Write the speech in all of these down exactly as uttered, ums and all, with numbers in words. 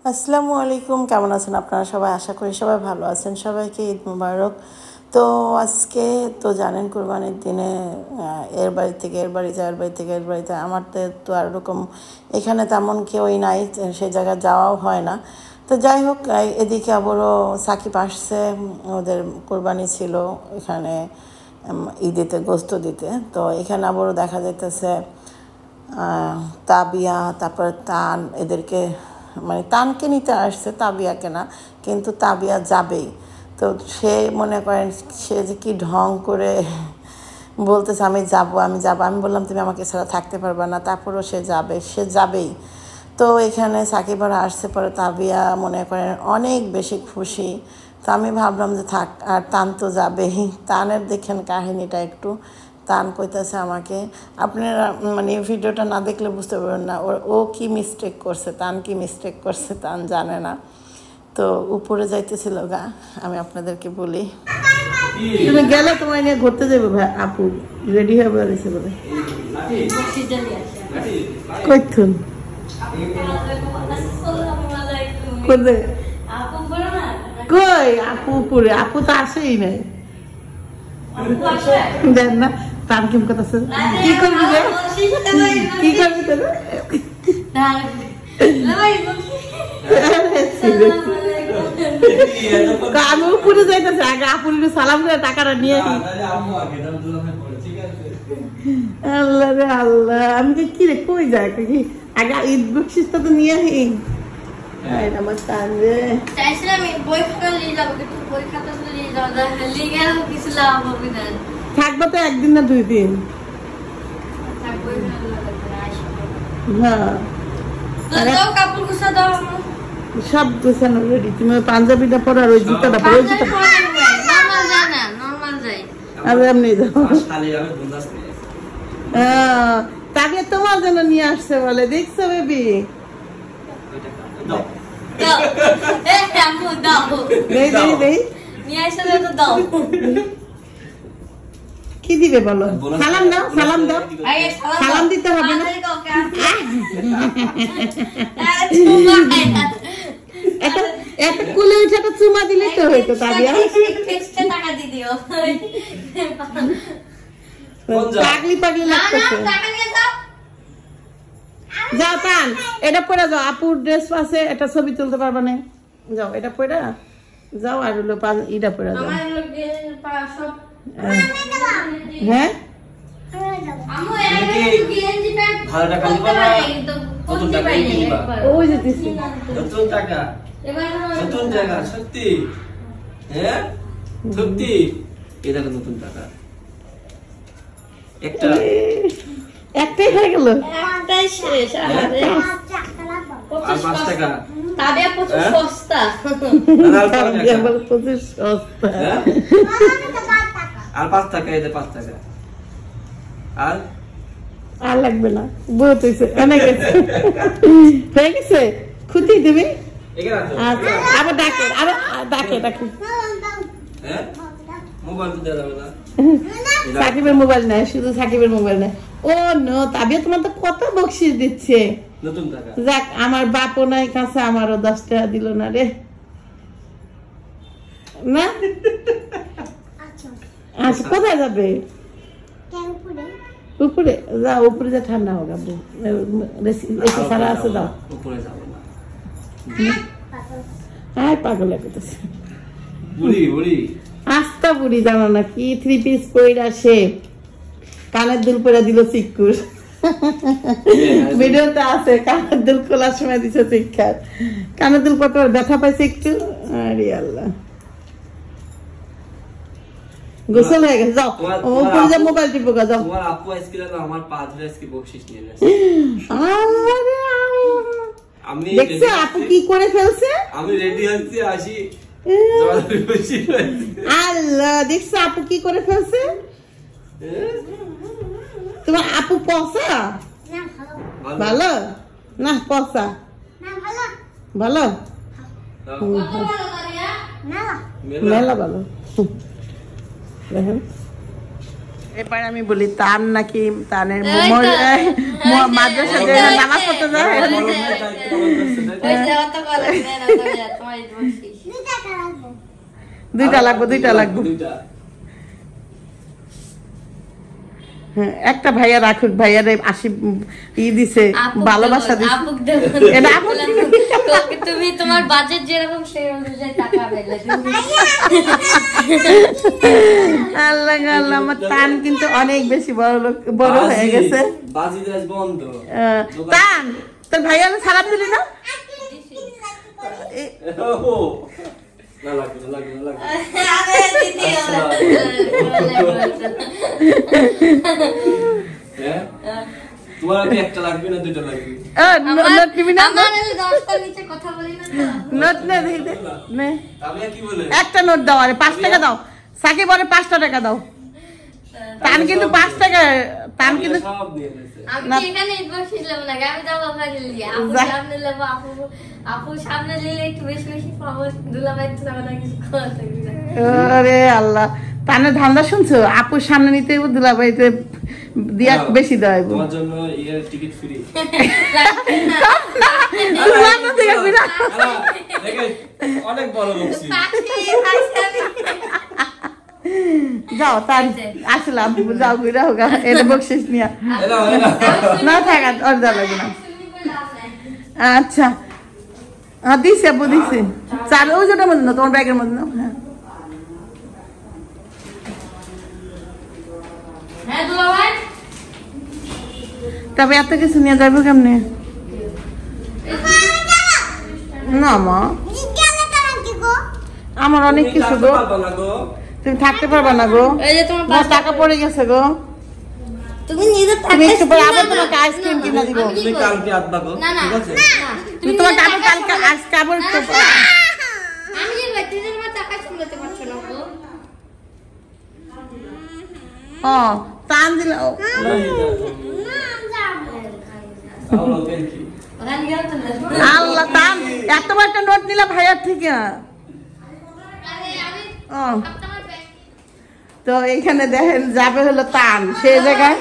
আসসালামু আলাইকুম, কেমন আছেন আপনারা সবাই? আশা করি সবাই ভালো আছেন। সবাইকে ঈদ মুবারক। তো আজকে তো জানেন কুরবানির দিনে এর বাড়ি থেকে এর বাড়ি যায়, এর বাড়ি থেকে এর বাড়িতে। আমার তো আর এরকম এখানে তেমন কেউই নাই, সেই জায়গায় যাওয়াও হয় না। তো যাই হোক, এদিকে আবারও সাকিব আসছে, ওদের কুরবানি ছিল এখানে ঈদেতে গোস্ত দিতে। তো এখানে আবারও দেখা যাইতেছে তাবিয়া, তারপর তান, এদেরকে মানে তানকে নিতে আসছে, তাবিয়াকে না, কিন্তু তাবিয়া যাবেই। তো সে মনে করেন সে যে কি ঢং করে বলতেছে আমি যাব আমি যাব আমি বললাম তুমি আমাকে ছাড়া থাকতে পারবে না, তারপরও সে যাবে, সে যাবেই। তো এখানে সাকিবরা আসছে, পরে তাবিয়া মনে করেন অনেক বেশি খুশি। তো আমি ভাবলাম যে থাক, আর তান তো যাবেই। তানের দেখেন কাহিনীটা একটু। তান কইতেছে আমাকে, আপনারা মানে ভিডিওটা না দেখলে বুঝতে পারবেন না ও ও কী মিস্টেক করছে, তান কি মিস্টেক করছে তান জানে না। তো উপরে যাইতেছিল গা, আমি আপনাদেরকে বলি, তুমি গেলে তোমায় নিয়ে ঘুরতে যাবে ভাই, আপু রেডি হয়ে বেরিয়েছে বলে কইথুন কই আপু উপরে, আপু তো আসেই নাই দেন না। তার কিম কথা কি করবি রে, কি করবি তোরা? আমি উপরে যাইতেছি, আগে আপুর সালাম করে টাকাটা নিয়ে আল্লাহ রে আল্লাহ, আমি কি রে কই যায় কি আগে ঈদ বকশিসটা তো নিয়ে আসি। আমার টান রে থাকবো তো একদিন না দুই দিন। হ্যাঁ সব গোছানো রেডি, তুমি পাঞ্জাবিটা পরো আর ওই জুতাটা পরো, ওই জুতা এমনি যাও। তাকে তোমার জন্য নিয়ে আসছে বলে, দেখছো বেবি? কি দিবে বলো? সালাম দাও, সালাম দাও, সালাম দিতে হবে না? এত কুলে উঠে তো চুমা দিলে তো হইতো। তাবিয়া পাগলি পাগলি লাগতেছে। যাও তান, এটা পরে যাও, আপুর ড্রেস আছে, এটা ছবি তুলতে পারবা না, যাও এটা পরে যাও। আর হলো ইটা পরে যাও। হ্যাঁ ওই যে নতুন টাকা, নতুন টাকা, সত্যি হ্যাঁ সত্যি, এই দেখো নতুন টাকা একটা, একটাই হয়ে গেল, একটাই শেষ। আর পাঁচ টাকা তাবিয়া প্রচুর সস্তা, তাবিয়া বলে প্রচুর সস্তা। আর পাঁচ টাকা, এতে পাঁচ টাকা আর আর লাগবে না, বহুত হয়েছে, অনেক হয়ে গেছে। খুঁতি তুমি আবার ডাকে, আবার ডাকে ডাকে। সাকিবের মোবাইল নাই, শুধু সাকিবের মোবাইল নাই। ও নো, তাবিয়া তোমার তো কত বকশিস দিচ্ছে। যাক, আমার বাপও নাই কাছে, আমারও দশ টাকা দিল না রে। না আচ্ছা, কোথায় যাবে? উপরে যাও, উপরে যা ঠান্ডা হোক। আপনি সারা আছে, দাও উপরে যাবো না। হ্যাঁ পাগল লাগতেছে, আস্তা বুড়ি জানো না কি, থ্রি পিস পইরা সে কানের দুল পরে দিল চিকুর, ভিডিওতে আছে কানের দুল খোলার সময় দিছে চিক্ষার। কানের দুল কত ব্যথা পাইছে একটু, আরে আল্লাহ। গোসল হয়ে গেছে, যাও উপরে যা, মোবাইল টিপো গা, যাও। তোমার আপু আজকে না আমার পা ধরে আজকে বকশিশ নিয়ে গেছে। আরে আমি দেখছো আপু কি করে ফেলছে, আমি রেডি হচ্ছি আসি, আল্লাহ দেখছো আপু কি করে ফেলছে। তোমার আপু পচা ভালো না, পচা ভালো, মেলা ভালো। দেখেন এবার আমি বলি তার নাকি তানের মাদ্রাসা নামাজ পড়তে যায় দুইটা লাগবো দুইটা লাগবো একটা ভাইয়া রাখুক ভাইয়ারে আশি ই দিছে ভালোবাসা দিছে তুমি তোমার বাজেট যেরকম সেই অনুযায়ী টাকা পেলে আল্লাহ আল্লাহ আমার তান কিন্তু অনেক বেশি বড় লোক বড় হয়ে গেছে বন্ধ তান তোর ভাইয়া সালাম দিলি না না লাগবে না লাগবে না লাগবে আরে দিদি হ্যাঁ তোমার কি একটা লাগবে না দুটো লাগবে নোট নিবি না আমার দশটা নিচে কথা বলি না নোট নে দেই দে নে আমি কি বলে একটা নোট দাও আরে পাঁচ টাকা দাও সাকিব আরে পাঁচ টাকা দাও তান কিন্তু পাঁচ টাকা তান কিন্তু সব নিয়ে নিছে আমি এখানে বসিলাম না আমি দাও বাবা লিলি আপু সামনে নেব আপু আপু সামনে নিলে একটু বেশি বেশি পাবো দুলাভাই তো না কিছু কথা থাকবে না আরে আল্লাহ তানে ধান্দা শুনছো আপুর সামনে নিতে দুলাভাইতে দিয়া বেশি দেয় তোমার জন্য এর টিকিট ফ্রি অনেক বড় বক্সি যাও তার আসলাম যাও ঘুরা হোগা এটা বকশিস নিয়া না থাকা আর যা লাগে না আচ্ছা হ্যাঁ দিছি আপু দিছি চার ওই যেটার মধ্যে না তোমার ব্যাগের মধ্যে না হ্যাঁ হ্যাঁ দুলাভাই তবে এত কিছু নিয়ে যাবো কেমনে না মা আমার অনেক কিছু গো তুমি থাকতে পারবা না গো এই যে তোমার টাকা পড়ে গেছে গো তুমি নিজে তুমি একটু পরে আবার তোমাকে আইসক্রিম কিনে দিব তুমি কালকে আসবা গো না না ঠিক আছে তুমি তোমার আবার কালকে আজকে আবার আমি যে বাচ্চাদের মা টাকা সামলাতে পারছো না গো ও টান দিলাও আল্লাহ টান এত বড় একটা নোট নিলা ভাইয়ার থেকে ও তো এইখানে দেখেন যাবে হলো টান সেই জায়গায়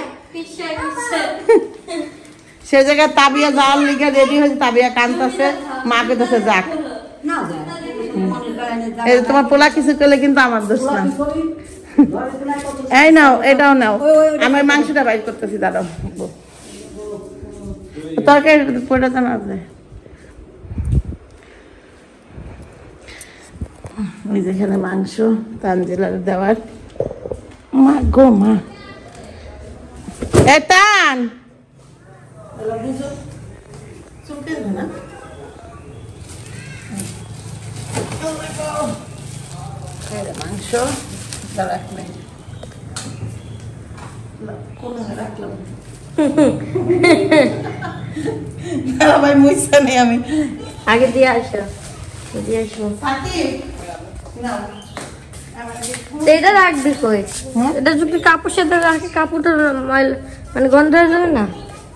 সে জায়গায় তাবিয়া যাওয়ার লিগে রেডি হয়েছে তাবিয়া কানতেছে মাকে দোষে যাক এই তোমার পোলা কিছু করলে কিন্তু আমার দোষ না এই নাও এটাও নাও আমি মাংসটা বাইর করতেছি দাঁড়াও তরকারি পোড়া জানা আছে ওই যেখানে মাংস তানজিলার দেওয়ার মা গো মা এ টান মাংস রাখলাম ভাই মুইসা নেই আমি আগে দিয়ে আসো দিয়ে আসো এটা রাখবি কই এটা যদি কাপড় সাথে রাখি কাপড়টা ময়লা মানে গন্ধ হয়ে যাবে না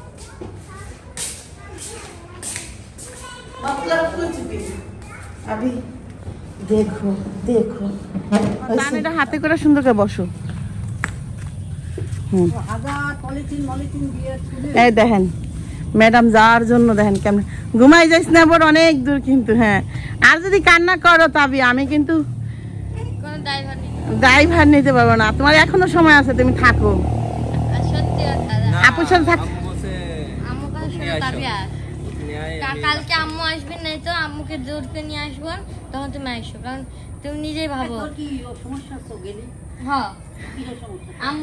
আবি দেখো দেখো এটা হাতে করে সুন্দর করে বসো এই দেখেন ম্যাডাম যাওয়ার জন্য দেখেন কেমন ঘুমাই যাইস না বড় অনেক দূর কিন্তু হ্যাঁ আর যদি কান্না করো তবে আমি কিন্তু ড্রাইভার নিতে পারবো না তোমার এখনো সময় আছে তুমি থাকো আপুর সাথে থাক কালকে আম্মু আসবে না তো আম্মুকে জোর করে নিয়ে আসবো তখন তুমি আসো কারণ তুমি নিজেই ভাবো হ্যাঁ আম্মু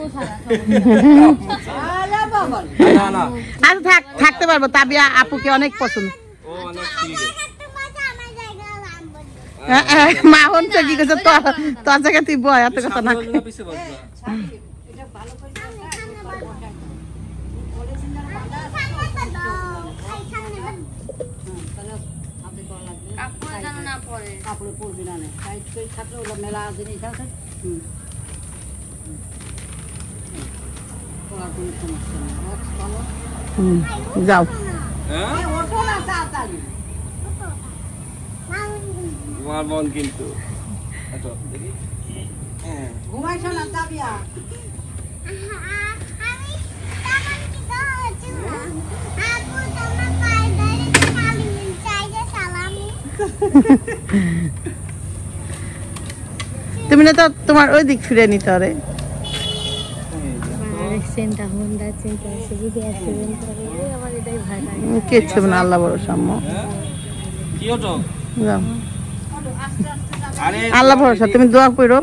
আর থাক থাকতে পারবো তাবিয়া আপুকে অনেক পছন্দ মা হন তো কি করছে তোর জায়গায় তুই বয় এত কথা না যাও তোমার মন কিন্তু তুমি না তো তোমার ওই দিক ফিরে নিতে পারে কিচ্ছু না, আল্লাহ ভরসা আম্মু। যাও। আল্লাহ ভরসা, তুমি দোয়া করো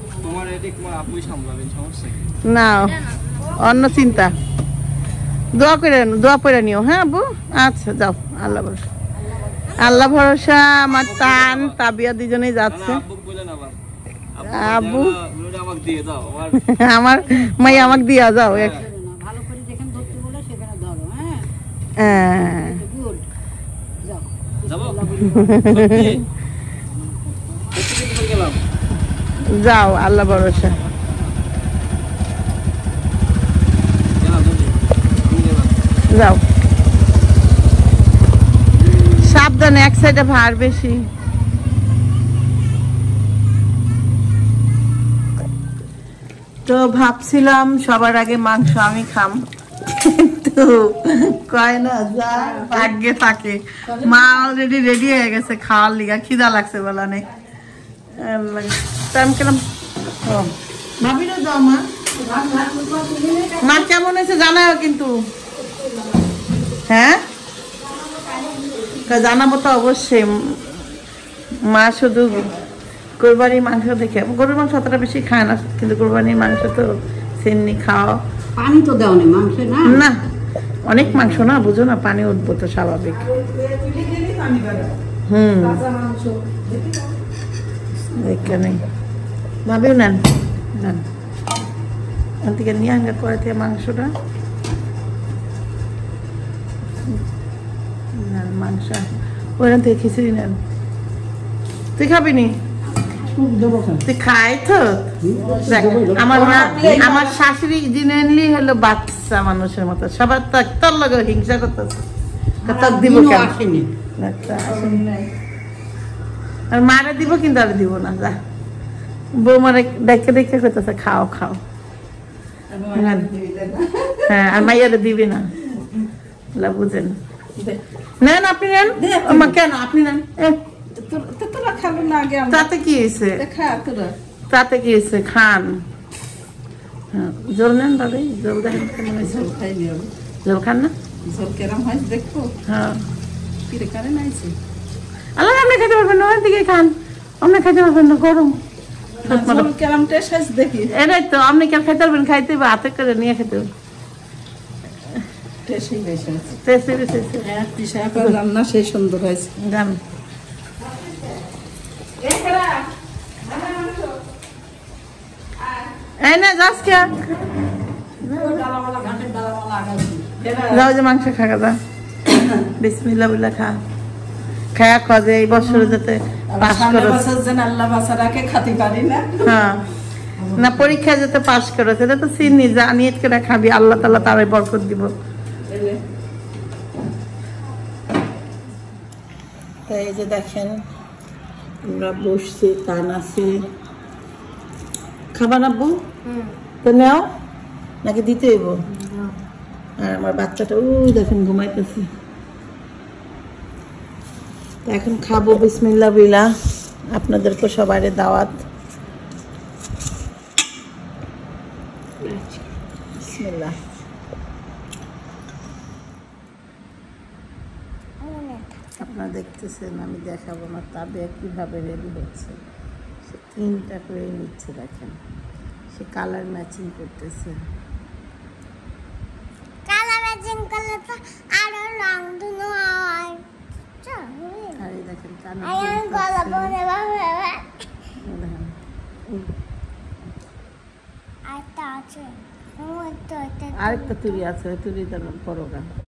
না, অন্য চিন্তা। দোয়া করে দোয়া করে নিও। হ্যাঁ আব্বু, আচ্ছা যাও। আল্লাহ ভরসা, আল্লাহ ভরসা। আমার টান তাবিয়া দুজনেই যাচ্ছে। আব্বু আমার মাই আমাকে দিয়া যাও। যাও, আল্লাহ ভরসা। যাও সাবধানে, এক সাইডে ভার বেশি। তো ভাবছিলাম সবার আগে মাংস আমি খাম, কিন্তু কয় না যা ভাগ্যে থাকে। মা অলরেডি রেডি হয়ে গেছে খাওয়ার লিগা, খিদা লাগছে বলা নেই। ভাবিরও দাও মা। মা কেমন হয়েছে জানাও কিন্তু। হ্যাঁ জানাবো তো অবশ্যই। মা শুধু কোরবানির মাংস দেখে, গরুর মাংস অতটা বেশি খায় না, কিন্তু কোরবানির মাংস তো সেমনি খাও। পানি তো দাও না মাংস না, না অনেক মাংস না, বুঝো না, পানি উঠবো তো স্বাভাবিক। হুম এখানে ভাবিও নেন নেন ওখান থেকে নিয়ে আনবে করে থেকে মাংসটা। নেন মাংস, ওখান থেকে খিচুড়ি নেন। তুই খাবি নি? তুই খাই তো। আমার মা, আমার শাশুড়ি জিনেনলি হলো বাচ্চা মানুষের মতো, সবার তো তোর লগে হিংসা করতেছে। তোর দিব কেন? আর মারে দিব, কিন্তু আর দিব না। যা বৌমারে দেখে দেখে করতেছে খাও খাও। হ্যাঁ আর মাইয়ারে দিবি না, বুঝেন। নেন আপনি নেন। কেন আপনি নেন? তাতে কি হয়েছে? তাতে কি হয়েছে? খান। জল নেন দাদি, জল দেখেন কেমন হয়েছে। জল খান না? হ্যাঁ আল্লাহ, আপনি খেতে পারবেন না, ওর দিকে খান। আপনি খেতে পারবেন না, গরম। এটাই তো, আপনি কেন খাইতে পারবেন? খাইতে বা হাতে করে নিয়ে খেতে হবে। রান্না সেই সুন্দর হয়েছে। গান এই না যাস কে যাও, যে মাংস খাগা যা। বিসমিল্লাহ বলে খা, খায়া খোঁজে এই বছরে যাতে পাস করো। হ্যাঁ না, পরীক্ষা যাতে পাস করো, সেটা তো চিনি। যা নিয়ত করে খাবি, আল্লাহ তাআলা তারে বরকত দিব। তাই এই যে দেখেন আমরা বসছি, টান আছে। খাবার আব্বু তো নেও নাকি দিতে হইব? আর আমার বাচ্চাটা ওই দেখেন ঘুমাইতেছে। এখন খাবো বিসমিল্লাহ বিলা। আপনাদেরকে সবারই দাওয়াত। বিসমিল্লাহ। আপনারা দেখতেছেন, আমি দেখাবো না তবে কিভাবে রেডি হচ্ছে। সে তিনটা করে নিচ্ছে, দেখেন সে কালার ম্যাচিং করতেছে। কালার ম্যাচিং করলে তো আরো রং দুনো হয়। আর এই দেখেন কানে আই গলা বনে বাবা আটা আছে। ও তো আরেকটা তুলি আছে, তুলি দেন পরোটা।